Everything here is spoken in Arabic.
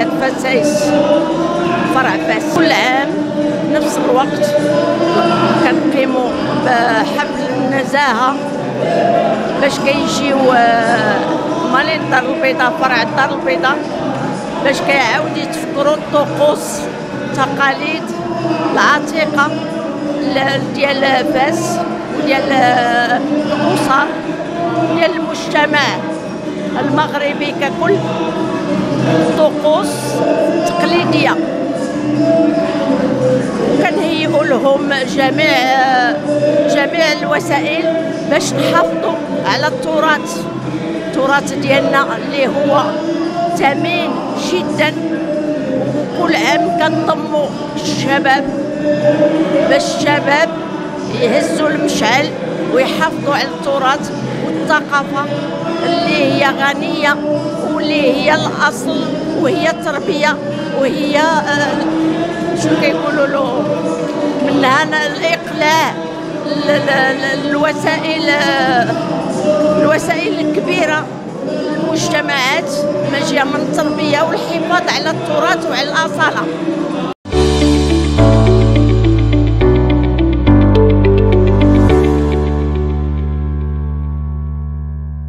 فاسيس فرع فاس. كل عام نفس الوقت كنقيموا بحفل النزاهة باش كيجيو مالين الدار البيضاء فرع الدار البيضاء باش كيعاود يتفكروا الطقوس التقاليد العتيقة ديال فاس وديال الأسر ديال المجتمع المغربي ككل. طقوس تقليدية كنهيئوا لهم جميع الوسائل باش نحافظوا على التراث ديالنا اللي هو ثمين جدا. وكل عام كنضموا الشباب باش الشباب يهزوا المشعل ويحافظوا على التراث والثقافة اللي هي غنية واللي هي الأصل وهي التربية وهي شنو كيقولوا له منها الإقلاع الوسائل الكبيرة المجتمعات ماشية من التربية والحفاظ على التراث وعلى الأصالة.